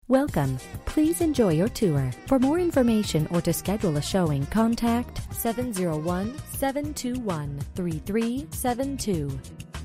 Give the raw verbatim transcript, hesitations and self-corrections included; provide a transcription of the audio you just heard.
Welcome. Please enjoy your tour. For more information or to schedule a showing, contact seven zero one, seven two one, three three seven two.